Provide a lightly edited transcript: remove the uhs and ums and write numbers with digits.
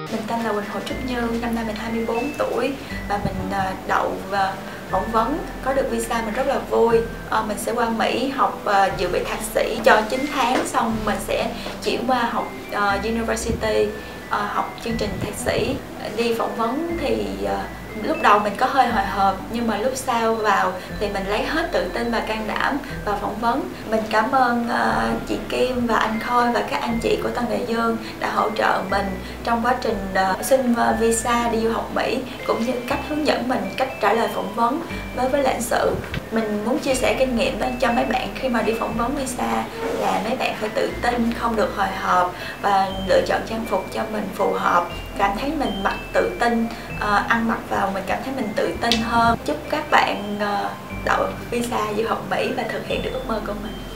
Mình tên là Quỳnh Hồ Trúc Như, năm nay mình 24 tuổi và mình đậu phỏng vấn có được visa, mình rất là vui. Mình sẽ qua Mỹ học dự bị thạc sĩ cho 9 tháng, xong mình sẽ chuyển qua học University, học chương trình thạc sĩ. Đi phỏng vấn thì lúc đầu mình có hơi hồi hộp, nhưng mà lúc sau vào thì mình lấy hết tự tin và can đảm vào phỏng vấn. Mình cảm ơn chị Kim và anh Khôi và các anh chị của Tân Đại Dương đã hỗ trợ mình trong quá trình xin visa đi du học Mỹ, cũng như cách hướng dẫn mình cách trả lời phỏng vấn với lãnh sự. Mình muốn chia sẻ kinh nghiệm cho mấy bạn khi mà đi phỏng vấn visa là mấy bạn phải tự tin, không được hồi hộp và lựa chọn trang phục cho mình phù hợp. Cảm thấy mình mặc tự tin, ăn mặc vào mình cảm thấy mình tự tin hơn. Chúc các bạn đậu visa du học Mỹ và thực hiện được ước mơ của mình.